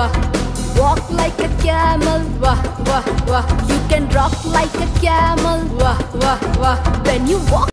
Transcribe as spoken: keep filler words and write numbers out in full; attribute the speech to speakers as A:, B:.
A: wah. Walk like a camel, wah, wah, wah. You can rock like a camel, wah, wah, wah. When you walk